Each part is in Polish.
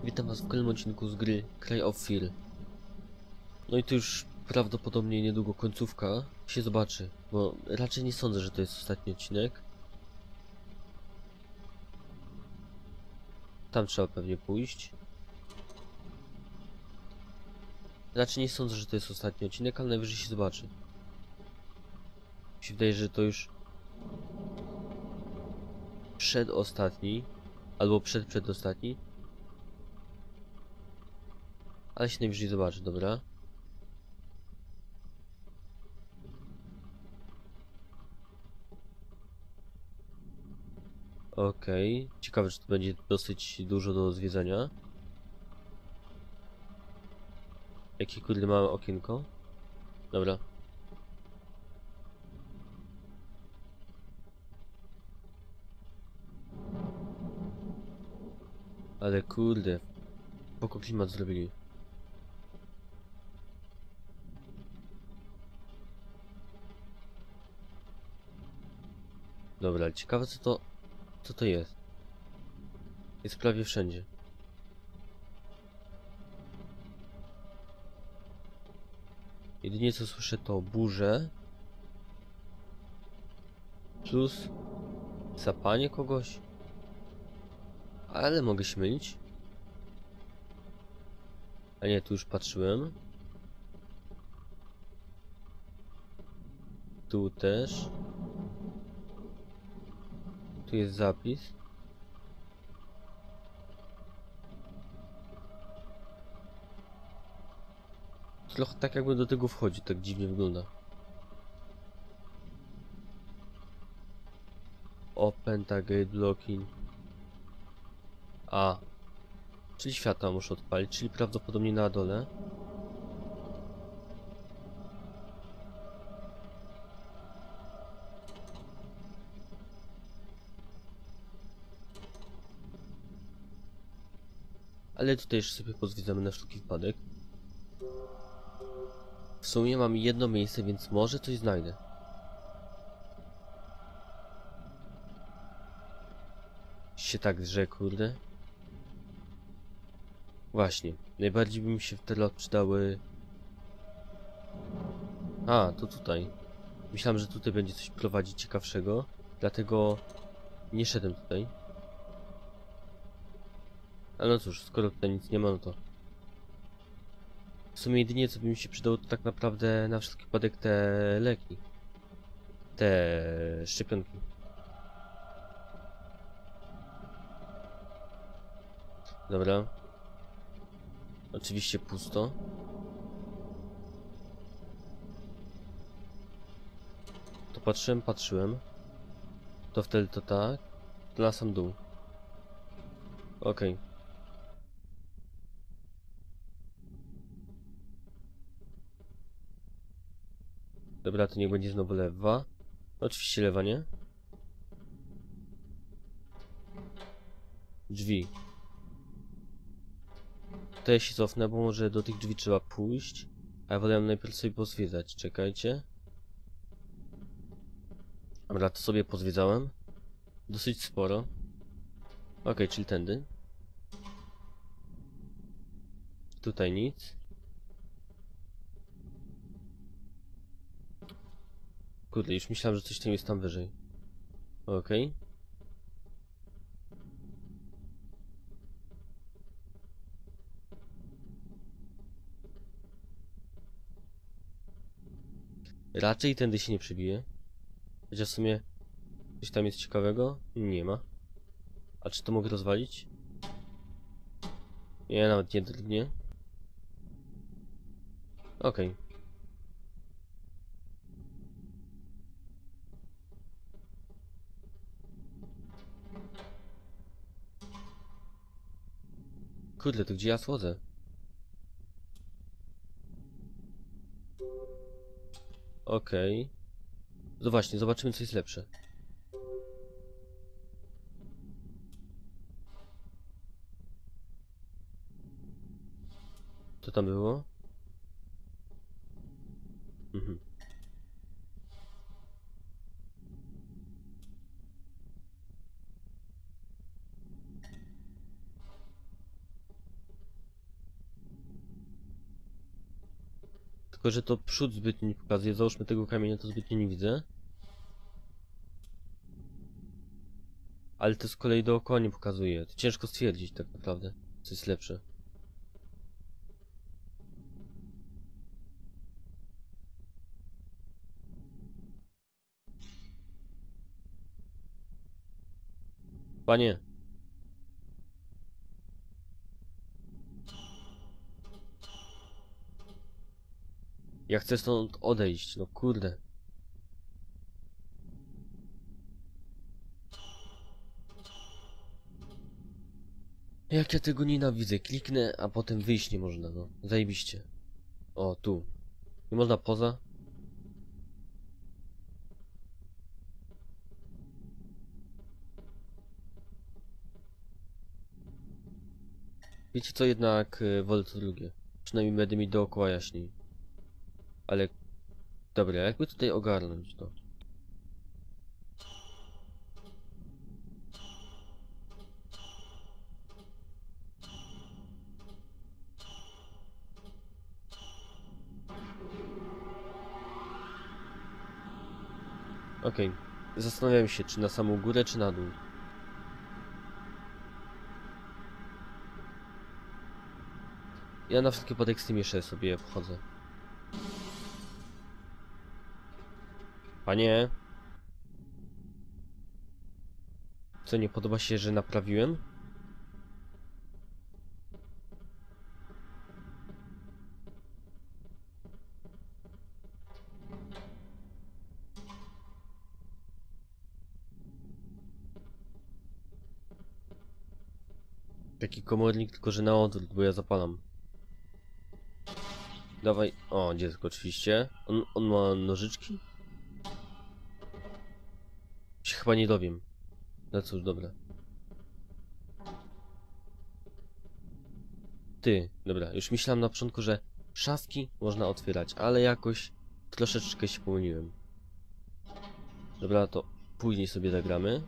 Witam was w kolejnym odcinku z gry Cry of Fear. No i to już prawdopodobnie niedługo końcówka się zobaczy, bo raczej nie sądzę, że to jest ostatni odcinek. Tam trzeba pewnie pójść. Raczej nie sądzę, że to jest ostatni odcinek, ale najwyżej się zobaczy. Mi się wydaje, że to już przedostatni, albo przedostatni. Ale się najwyżej zobaczy, dobra. Okej, ciekawe, czy to będzie dosyć dużo do zwiedzania. Jakie kurde małe okienko. Dobra. Ale kurde, spoko klimat zrobili. Dobra, ciekawe co to jest. Jest prawie wszędzie. Jedynie co słyszę to burze. Plus sapanie kogoś. Ale mogę się mylić. A nie, tu już patrzyłem. Tu też. Tu jest zapis. Trochę tak jakby do tego wchodzi, tak dziwnie wygląda. Open target blocking. A. Czyli światła muszę odpalić, czyli prawdopodobnie na dole. Ale tutaj jeszcze sobie pozwiedzamy na wszelki wypadek. W sumie mam jedno miejsce, więc może coś znajdę. Się tak drze, kurde. Właśnie, najbardziej by mi się w ten lot przydały... A, to tutaj. Myślałem, że tutaj będzie coś prowadzić ciekawszego, dlatego nie szedłem tutaj. Ale no cóż, skoro tutaj nic nie ma, no to... W sumie jedynie co by mi się przydało to tak naprawdę na wszelki wypadek te leki. Te szczepionki. Dobra. Oczywiście pusto. To patrzyłem. To wtedy to tak. To na sam dół. Okej. Dobra, to niech będzie znowu lewa. Oczywiście lewa, nie? Drzwi. To ja się cofnę, bo może do tych drzwi trzeba pójść. A ja wolę najpierw sobie pozwiedzać. Czekajcie. Dobra, to sobie pozwiedzałem. Dosyć sporo. Okej, czyli tędy. Tutaj nic. Kurde, już myślałem, że coś tam jest tam wyżej. Okej. Raczej tędy się nie przebije. Chociaż w sumie coś tam jest ciekawego? Nie ma. A czy to mogę rozwalić? Nie, nawet nie drgnie. Okej. Kurde, to gdzie ja schodzę? Okej. No właśnie, zobaczymy co jest lepsze. Co tam było? Mhm. Tylko, że to przód zbytnio nie pokazuje. Załóżmy tego kamienia, to zbytnio nie widzę. Ale to z kolei dookoła nie pokazuje. To ciężko stwierdzić tak naprawdę, co jest lepsze. Panie. Ja chcę stąd odejść, no kurde. Jak ja tego nienawidzę. Kliknę, a potem wyjść nie można, no. Zajebiście. O, tu. Nie można poza? Wiecie co, jednak wolę to drugie. Przynajmniej będę mi dookoła jaśniej. Ale... Dobra, jakby tutaj ogarnąć to. Okej. Zastanawiam się, czy na samą górę, czy na dół. Ja na wszystkie wypadek z tym jeszcze sobie wchodzę. Panie? Co, nie podoba się, że naprawiłem? Taki komornik, tylko że na odwrót, bo ja zapalam. Dawaj. O, dziecko oczywiście. On ma nożyczki? Się chyba nie dowiem. No cóż, dobra. Ty, dobra, już myślałem na początku, że szafki można otwierać, ale jakoś troszeczkę się pomyliłem. Dobra, to później sobie zagramy.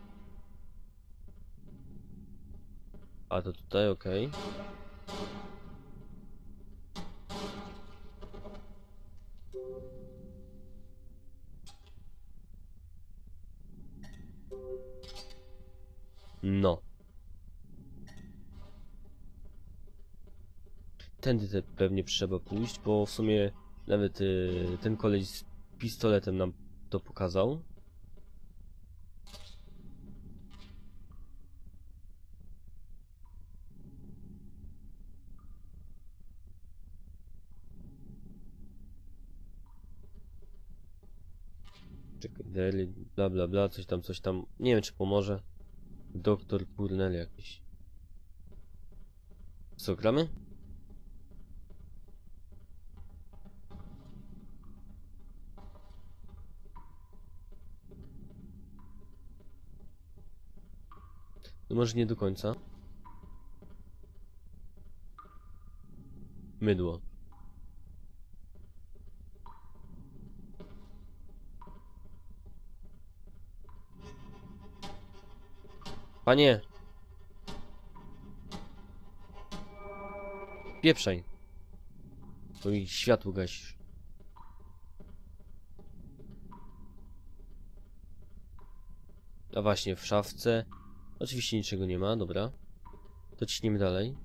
A to tutaj, okej. No. Tędy pewnie trzeba pójść, bo w sumie nawet ten koleś z pistoletem nam to pokazał. Czekaj, Deli, bla bla bla, coś tam. Nie wiem, czy pomoże. Doktor Purnell jakiś. Co, gramy? No może nie do końca. Mydło. Panie! Pieprzaj! Bo mi światło gasisz. A właśnie, w szafce. Oczywiście niczego nie ma, dobra. To ciśniemy dalej.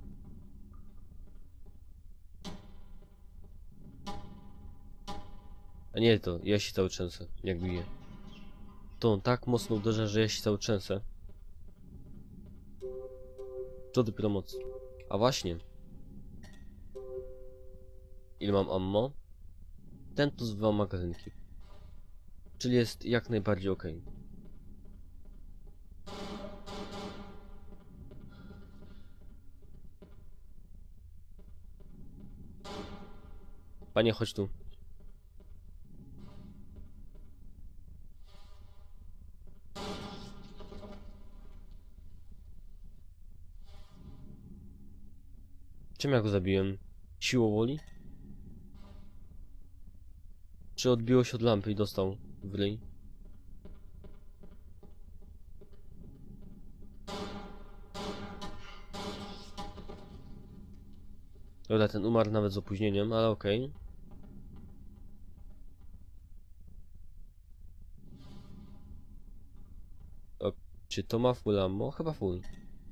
A nie to, ja się cały trzęsę, jak bije. To on tak mocno uderza, że ja się cały trzęsę. To dopiero moc. A właśnie. Ile mam ammo? Ten tu z 2 magazynki. Czyli jest jak najbardziej ok. Panie, chodź tu. Czym ja go zabiłem? Siłą woli? Czy odbiło się od lampy i dostał w ryj? Dobra, ten umarł nawet z opóźnieniem, ale okej. Czy to ma full ammo? Chyba full.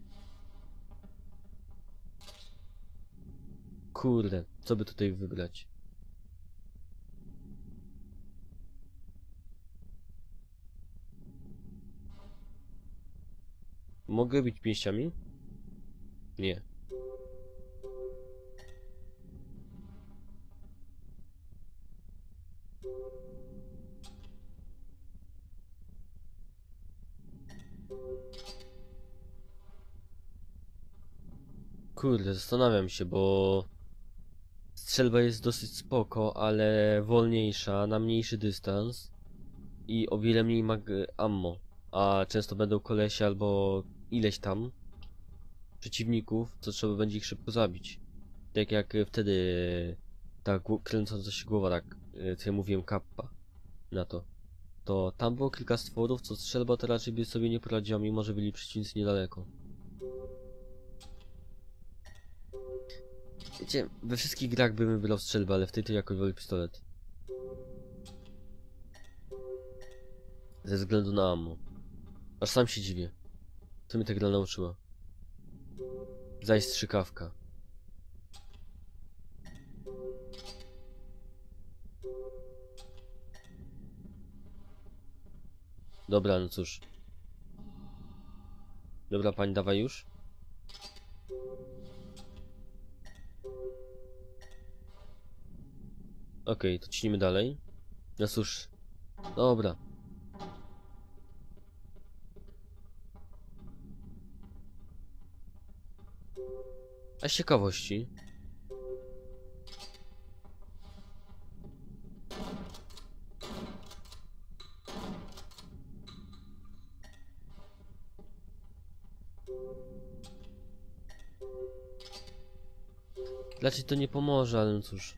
Kurde, co by tutaj wybrać? Mogę bić pięściami? Nie. Kurde, zastanawiam się, bo strzelba jest dosyć spoko, ale wolniejsza, na mniejszy dystans i o wiele mniej ammo. A często będą kolesie albo ileś tam przeciwników, co trzeba będzie ich szybko zabić. Tak jak wtedy ta kręcąca się głowa, tak, co ja mówiłem, kappa na to. To tam było kilka stworów, co strzelba to raczej by sobie nie poradziła, mimo że byli przeciwnicy niedaleko. Wiecie, we wszystkich grach bym wybrał strzelbę, ale w tej to jakoś wolę pistolet. Ze względu na ammo. Aż sam się dziwię. Co mnie ta gra nauczyła? Zaś strzykawka. Dobra, no cóż. Dobra, pani, dawaj już. Okej, to ciśnijmy dalej. No cóż. Dobra. A z ciekawości. Raczej to nie pomoże, ale no cóż.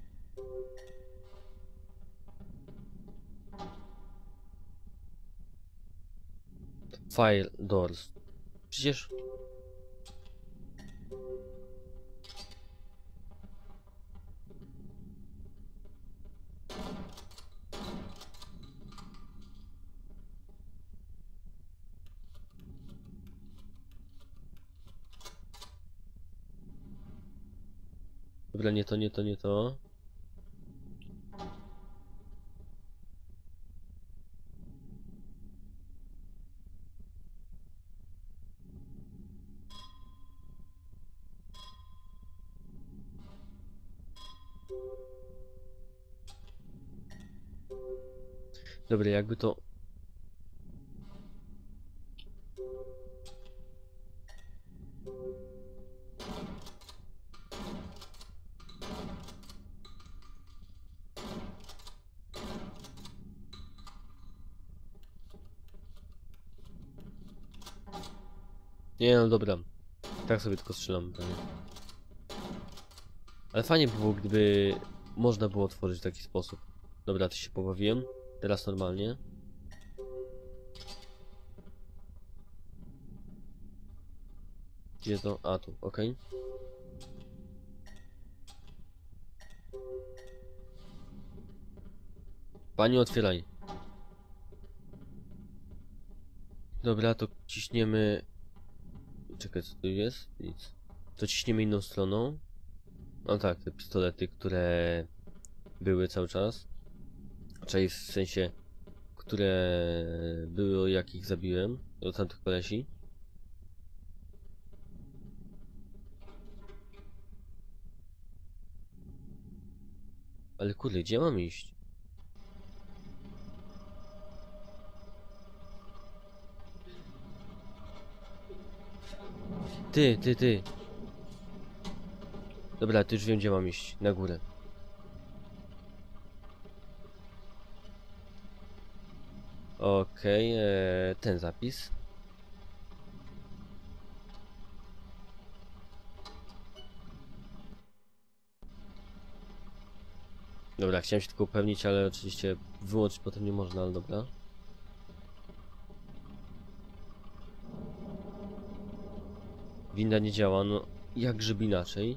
Fire doors. Przecież... Dobra, nie to, nie to, nie to. Dobra, jakby to... Nie no dobra. Tak sobie tylko strzelam pewnie. Ale fajnie by było, gdyby można było otworzyć w taki sposób. Dobra, to się pobawiłem. Teraz normalnie. Gdzie to? A, tu, okej. Pani, otwieraj. Dobra, to ciśniemy... Czekaj, co tu jest? Nic. To ciśniemy inną stroną. No tak, te pistolety, które były cały czas. Czyli w sensie, które były, jak ich zabiłem. Od tamtych kolesi. Ale kurde, gdzie mam iść? Ty. Dobra, ty już wiem, gdzie mam iść. Na górę. Okej, ten zapis. Dobra, chciałem się tylko upewnić, ale oczywiście wyłączyć potem nie można, ale dobra. Winda nie działa, no jak żeby inaczej.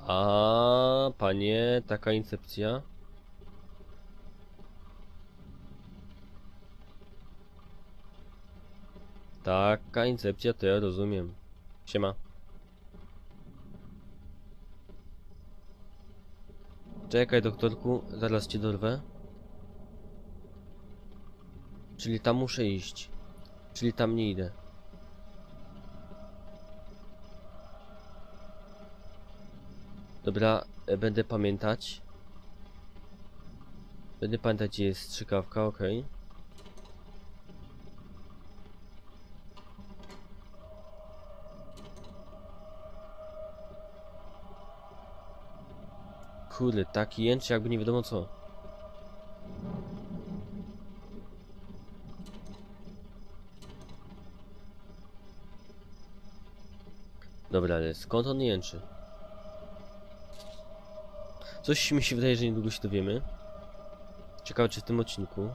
A panie, taka incepcja? Taka incepcja, to ja rozumiem. Siema. Czekaj, doktorku, zaraz cię dorwę. Czyli tam muszę iść. Czyli tam nie idę. Dobra, będę pamiętać. Będę pamiętać, gdzie jest strzykawka, okej. Kurde, taki jęczy jakby nie wiadomo co. Dobra, ale skąd on jęczy? Coś mi się wydaje, że niedługo się dowiemy. Ciekawe, czy w tym odcinku.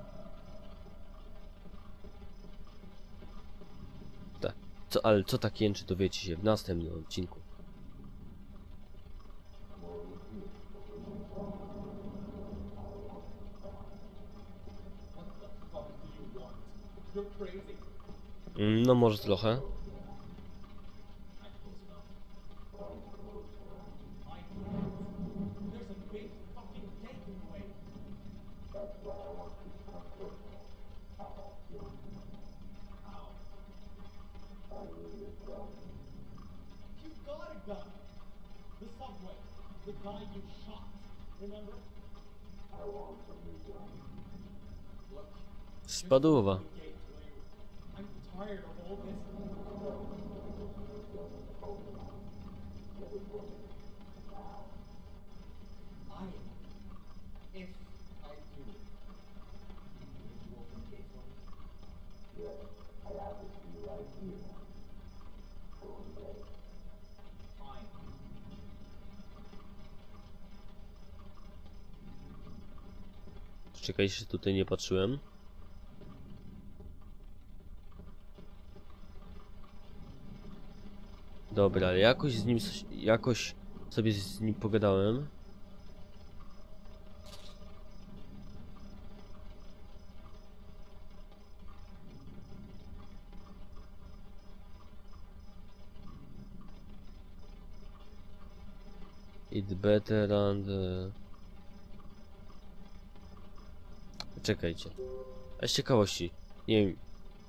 Tak. Ale co tak jęczy, dowiecie się w następnym odcinku. No może trochę. Spadłowa. Czekaj, się tutaj nie patrzyłem. Dobra, ale jakoś sobie z nim pogadałem. It better and... Czekajcie. A z ciekawości. Nie wiem.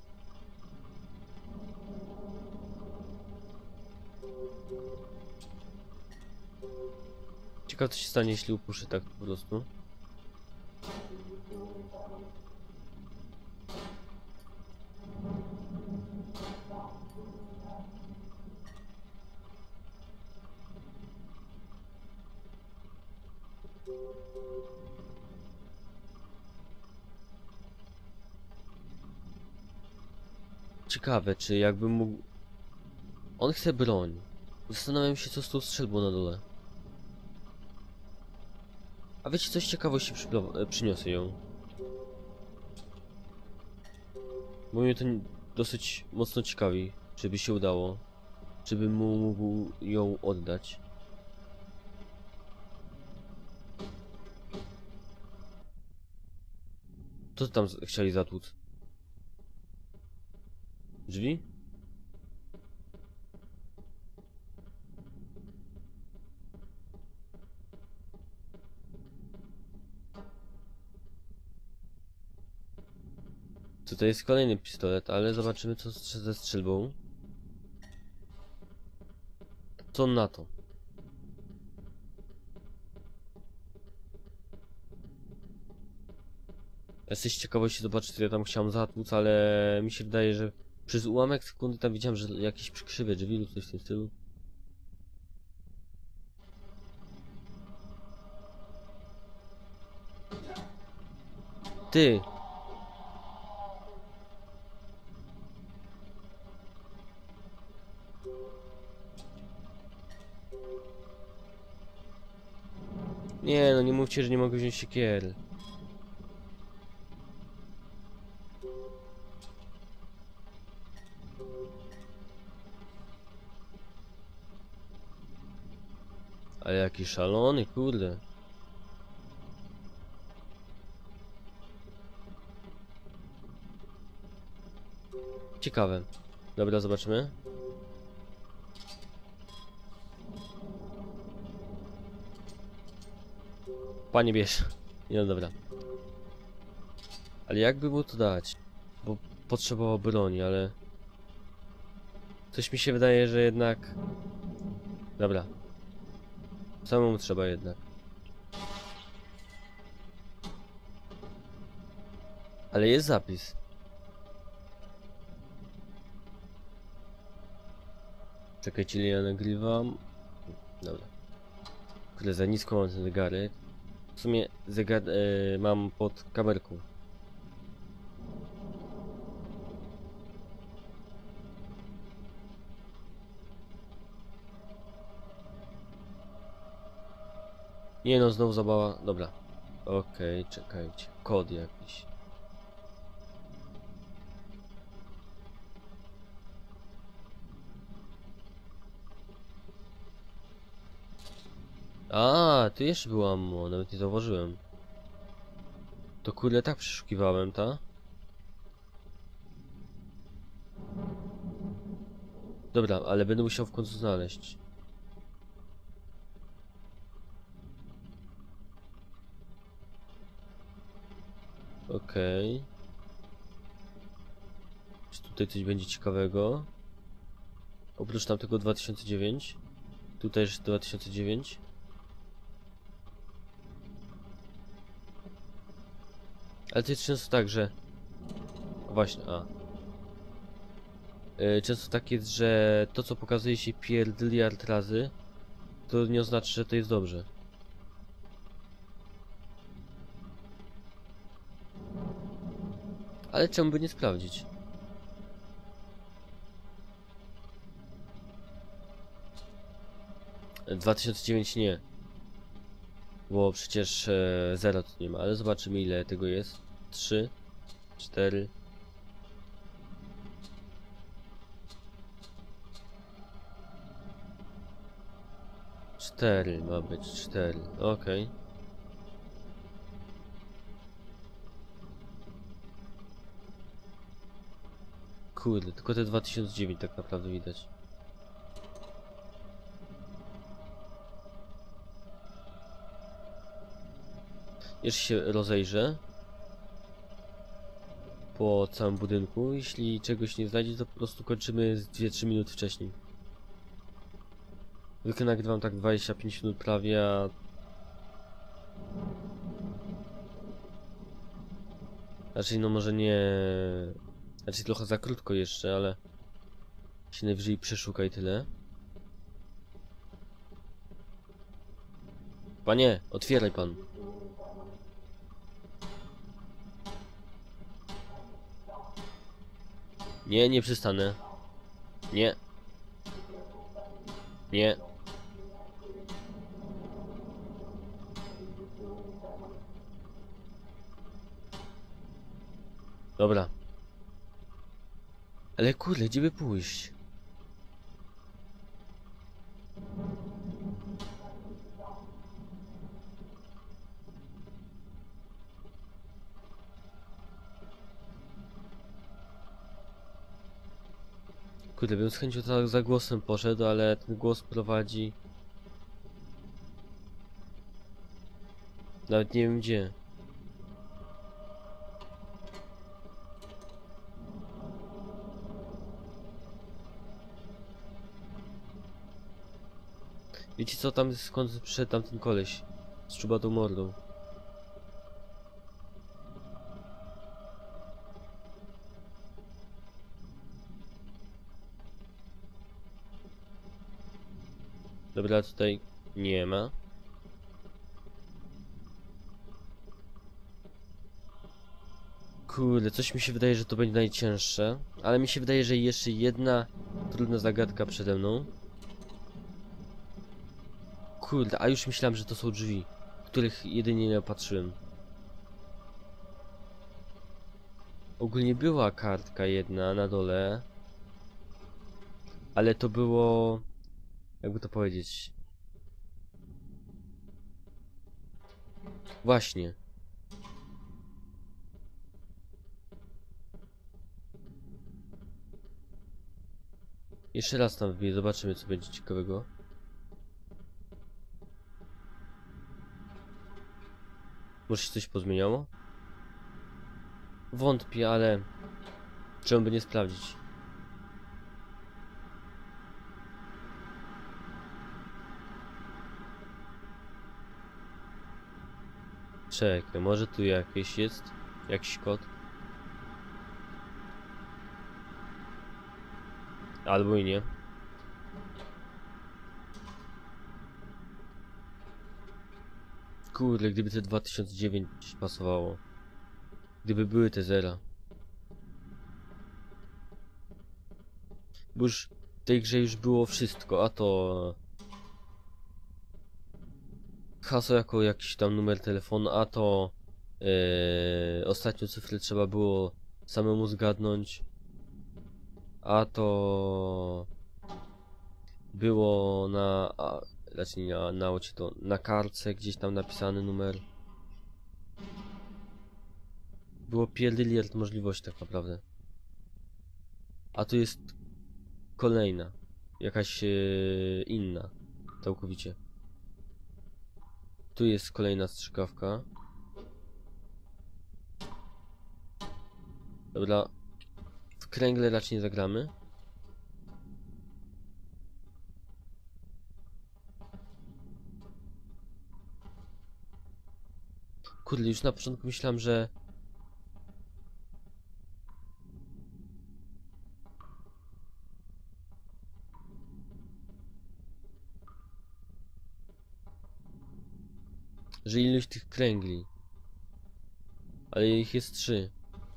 Ciekawe, co się stanie, jeśli upuszczę tak po prostu. Ciekawe, czy jakbym mógł... On chce broń. Zastanawiam się, co z tą strzelbą na dole. A wiecie, coś ciekawości przyniosę ją. Bo mnie to dosyć mocno ciekawi, czy by się udało. Czy bym mu mógł ją oddać. Co tam chcieli zatłuc? Drzwi? Tutaj jest kolejny pistolet, ale zobaczymy, co ze strzelbą. Co on na to? Jesteś ciekawości zobaczyć, co ja tam chciałem zatłuc, ale mi się wydaje, że przez ułamek sekundy tam widziałem, że jakieś krzywe drzwi lub coś w tym stylu. Ty! Nie no, nie mówcie, że nie mogę wziąć siekiery. Ale jaki szalony, kurde. Ciekawe. Dobra, zobaczymy. Panie bierz. Nie, no dobra. Ale jakby mu to dać? Bo potrzebował broni, ale... Coś mi się wydaje, że jednak... Dobra. Samemu trzeba jednak. Ale jest zapis. Czekajcie, ile ja nagrywam. Dobra. Kurde, za nisko mam ten zegarek. W sumie zegar mam pod kamerką. Nie no, znowu zabawa. Dobra. Okej, czekajcie. Kod jakiś. A, tu jeszcze było ammo, nawet nie zauważyłem. To kurde tak przeszukiwałem, ta? Dobra, ale będę musiał w końcu znaleźć. Okej. Czy tutaj coś będzie ciekawego? Oprócz tamtego 2009. Tutaj jest 2009. Ale to jest często tak, że... Właśnie, często tak jest, że to co pokazuje się pierdyliard razy, to nie oznacza, że to jest dobrze. Ale czemu by nie sprawdzić? E, 2009 nie. Bo przecież zera tu nie ma, ale zobaczymy ile tego jest. 3, 4. Cztery ma być, 4. Okej. Kurde, tylko te 2009 tak naprawdę widać. Jeszcze się rozejrzę po całym budynku. Jeśli czegoś nie znajdzie, to po prostu kończymy z 2-3 minuty wcześniej. Zwykle nagrywam tak 25 minut prawie, a... Raczej no może nie... Raczej trochę za krótko jeszcze, ale... Się najwyżej przeszuka i tyle. Panie, otwieraj pan. Nie, nie przystanę. Nie. Nie. Dobra. Ale kurde, gdzie by pójść? Kurde, bym z chęcią za głosem poszedł, ale ten głos prowadzi... Nawet nie wiem gdzie. Wiecie co, tam skąd przyszedł tamten koleś? Z czubatą mordą. Dobra, tutaj nie ma. Kurde, coś mi się wydaje, że to będzie najcięższe. Ale mi się wydaje, że jeszcze jedna trudna zagadka przede mną. Kurde, a już myślałem, że to są drzwi, których jedynie nie patrzyłem. Ogólnie była kartka jedna na dole. Ale to było... Jakby to powiedzieć... Właśnie. Jeszcze raz tam wbiję, zobaczymy co będzie ciekawego. Może się coś pozmieniało? Wątpię, ale czemu by nie sprawdzić? Czekaj, może tu jakieś jest? Jakiś kod? Albo i nie. Kurde, gdyby te 2009 pasowało. Gdyby były te zera. Bo już w tej grze już było wszystko, a to... hasło jako jakiś tam numer telefonu, a to... ostatnią cyfrę trzeba było samemu zgadnąć. A to... było na... raczej na ocie to na kartce gdzieś tam napisany numer. Było pierdyliard możliwości tak naprawdę. A tu jest kolejna. Jakaś inna. Całkowicie. Tu jest kolejna strzykawka. Dobra. W kręgle raczej nie zagramy. Kurde, już na początku myślałem, że... że ilość tych kręgli. Ale ich jest 3.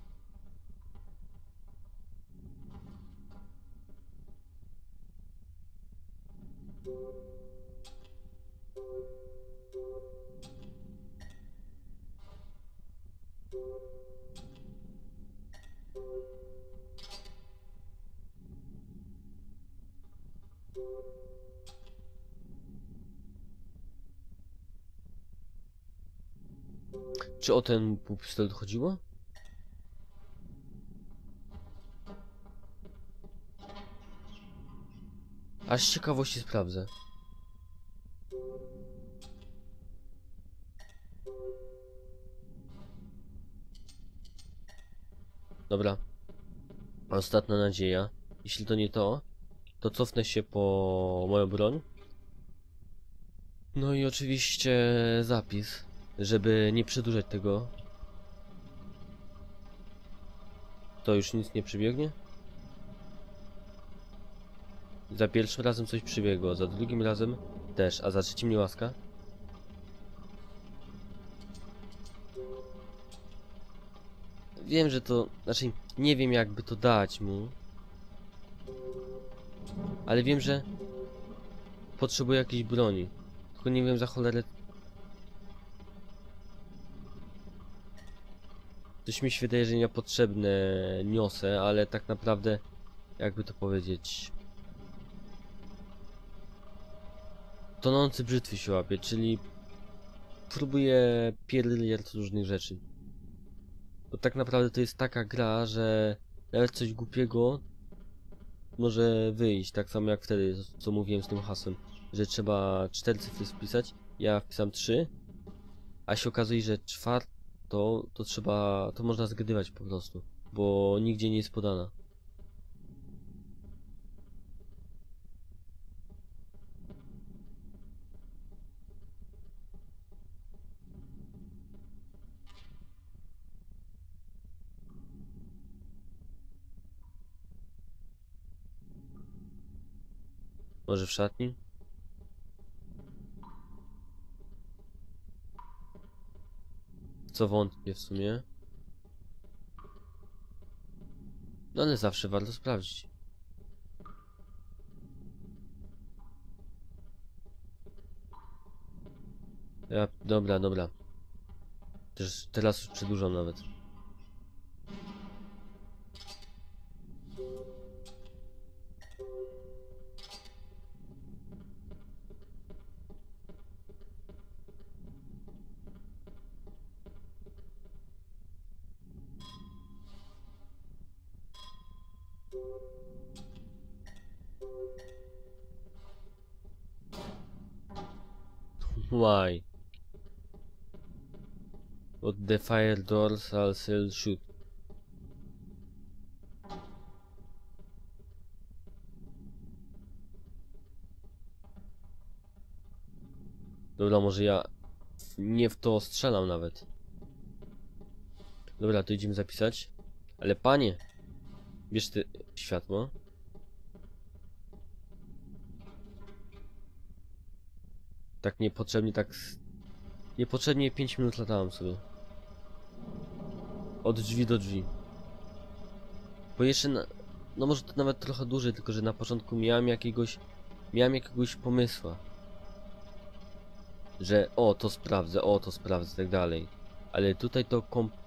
Czy o ten pistolet chodziło? Aż z ciekawości sprawdzę. Dobra. Ostatnia nadzieja. Jeśli to nie to, to cofnę się po moją broń. No i oczywiście zapis, żeby nie przedłużać tego. To już nic nie przybiegnie? Za pierwszym razem coś przybiegło, za drugim razem też, a za trzecim nie łaska? Wiem, że to... znaczy, nie wiem jakby to dać mu. Ale wiem, że... potrzebuję jakiejś broni. Tylko nie wiem za cholerę... Coś mi się wydaje, że niepotrzebne niosę, ale tak naprawdę... jakby to powiedzieć... tonący brzytwy się łapie, czyli... próbuję pierdyliard różnych rzeczy. Bo tak naprawdę to jest taka gra, że... nawet coś głupiego... może wyjść, tak samo jak wtedy, co mówiłem z tym hasłem, że trzeba 4 cyfry wpisać, ja wpisam 3, a się okazuje, że czwartą to trzeba, to można zgadywać po prostu, bo nigdzie nie jest podana. Może w szatni? W co wątpię w sumie. No ale zawsze warto sprawdzić. Dobra, dobra. Też teraz już przedłużam nawet. Why? What the fire doors also shoot. Dobra, może ja nie w to strzelam nawet. Dobra, to idziemy zapisać. Ale panie, bierz ty światło. Tak niepotrzebnie, niepotrzebnie 5 minut latałem sobie. Od drzwi do drzwi. Bo jeszcze no może to nawet trochę dłużej, tylko że na początku miałem jakiegoś pomysła. Że o to sprawdzę, tak dalej. Ale tutaj to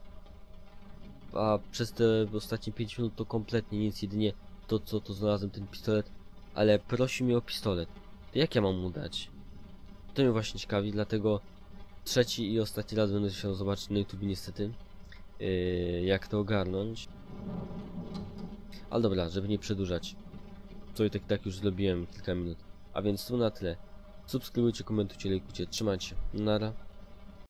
a przez te ostatnie 5 minut to kompletnie nic, jedynie to znalazłem ten pistolet. Ale prosi mnie o pistolet. To jak ja mam mu dać? To mnie właśnie ciekawi, dlatego trzeci i ostatni raz będę chciał zobaczyć na YouTube niestety. Jak to ogarnąć. Ale dobra, żeby nie przedłużać. To i tak już zrobiłem kilka minut. A więc to na tyle. Subskrybujcie, komentujcie, lajkujcie. Trzymajcie się. Nara.